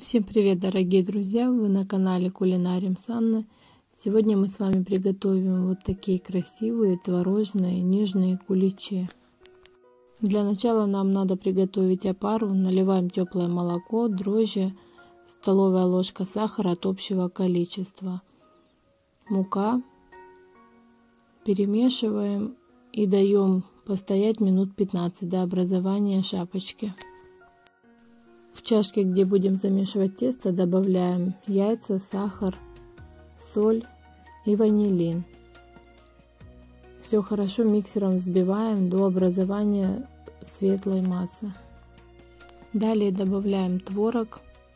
Всем привет, дорогие друзья! Вы на канале Кулинарим с Анной. Сегодня мы с вами приготовим вот такие красивые творожные нежные куличи. Для начала нам надо приготовить опару. Наливаем теплое молоко, дрожжи, столовая ложка сахара от общего количества, мука. Перемешиваем и даем постоять минут 15 до образования шапочки. В чашке, где будем замешивать тесто, добавляем яйца, сахар, соль и ванилин. Все хорошо миксером взбиваем до образования светлой массы. Далее добавляем творог,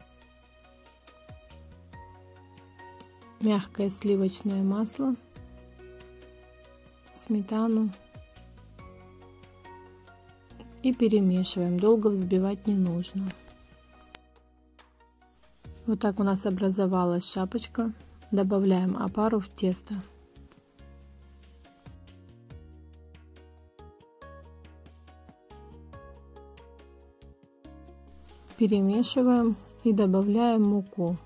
мягкое сливочное масло, сметану и перемешиваем. Долго взбивать не нужно. Вот так у нас образовалась шапочка. Добавляем опару в тесто. Перемешиваем и добавляем муку.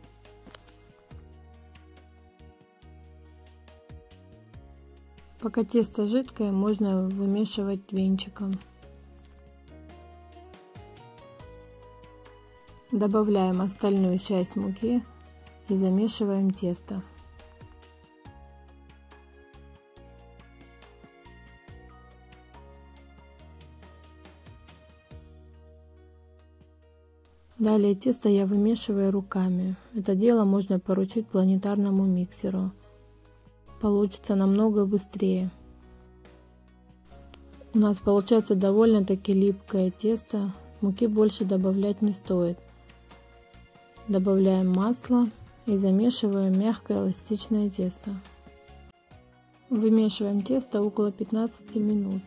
Пока тесто жидкое, можно вымешивать венчиком. Добавляем остальную часть муки и замешиваем тесто. Далее тесто я вымешиваю руками. Это дело можно поручить планетарному миксеру. Получится намного быстрее. У нас получается довольно-таки липкое тесто. Муки больше добавлять не стоит. Добавляем масло и замешиваем мягкое эластичное тесто. Вымешиваем тесто около 15 минут.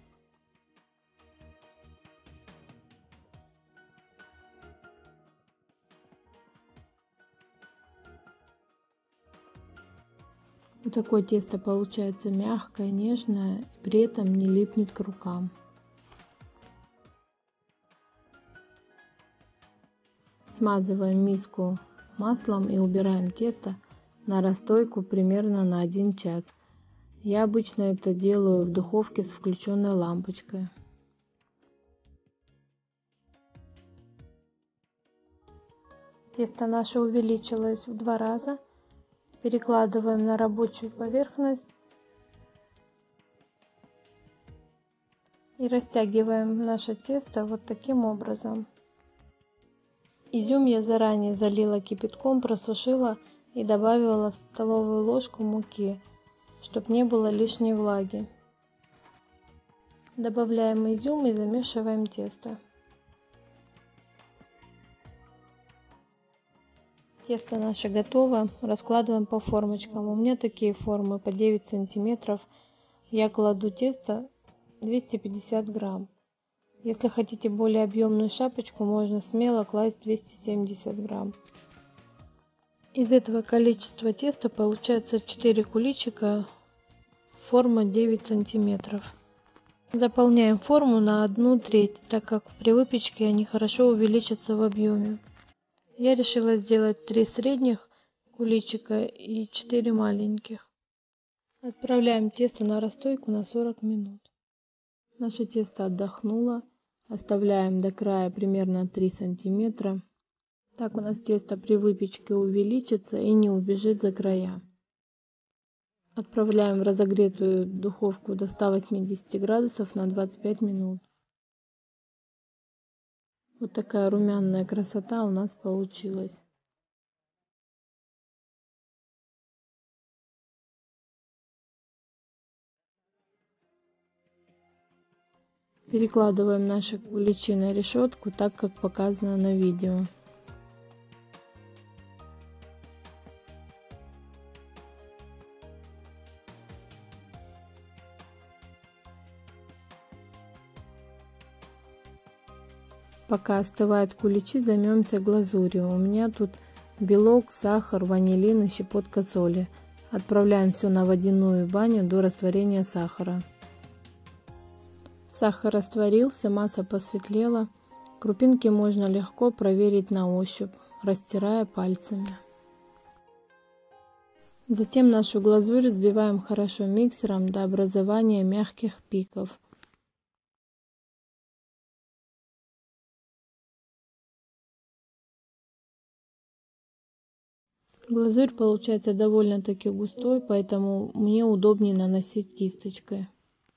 Вот такое тесто получается мягкое, нежное и при этом не липнет к рукам. Смазываем миску маслом и убираем тесто на расстойку примерно на 1 час. Я обычно это делаю в духовке с включенной лампочкой. Тесто наше увеличилось в 2 раза. Перекладываем на рабочую поверхность и растягиваем наше тесто вот таким образом. Изюм я заранее залила кипятком, просушила и добавила столовую ложку муки, чтобы не было лишней влаги. Добавляем изюм и замешиваем тесто. Тесто наше готово. Раскладываем по формочкам. У меня такие формы по 9 сантиметров. Я кладу тесто 250 грамм. Если хотите более объемную шапочку, можно смело класть 270 грамм. Из этого количества теста получается 4 куличика, форма 9 сантиметров. Заполняем форму на 1/3, так как при выпечке они хорошо увеличатся в объеме. Я решила сделать 3 средних куличика и 4 маленьких. Отправляем тесто на расстойку на 40 минут. Наше тесто отдохнуло. Оставляем до края примерно 3 сантиметра. Так у нас тесто при выпечке увеличится и не убежит за края. Отправляем в разогретую духовку до 180 градусов на 25 минут. Вот такая румяная красота у нас получилась. Перекладываем наши куличи на решетку, так как показано на видео. Пока остывают куличи, займемся глазурью. У меня тут белок, сахар, ванилин и щепотка соли. Отправляем все на водяную баню до растворения сахара. Сахар растворился, масса посветлела. Крупинки можно легко проверить на ощупь. растирая пальцами. Затем нашу глазурь взбиваем хорошо миксером до образования мягких пиков. Глазурь получается довольно-таки густой, поэтому мне удобнее наносить кисточкой.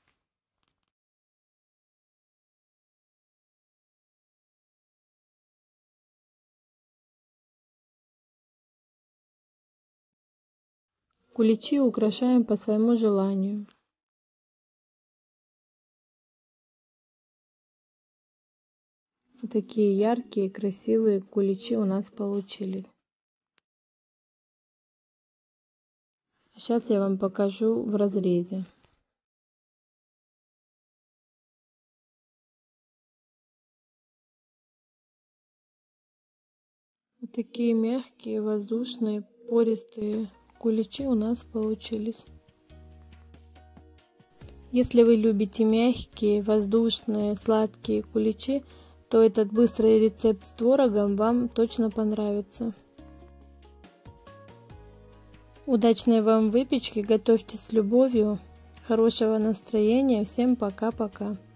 Куличи украшаем по своему желанию. Вот такие яркие, красивые куличи у нас получились. Сейчас я вам покажу в разрезе. Вот такие мягкие, воздушные, пористые куличи у нас получились. Если вы любите мягкие, воздушные, сладкие куличи, то этот быстрый рецепт с творогом вам точно понравится. Удачной вам выпечки, готовьте с любовью, хорошего настроения, всем пока-пока.